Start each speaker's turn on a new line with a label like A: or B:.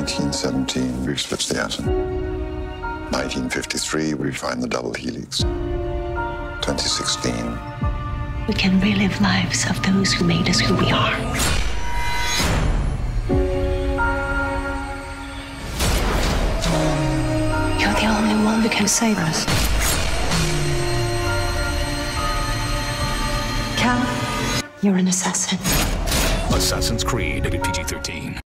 A: 1917, we split the atom. 1953, we find the double helix. 2016.
B: We can relive lives of those who made us who we are. You're the only one who can save us. Cal, you're an assassin.
C: Assassin's Creed, rated PG-13.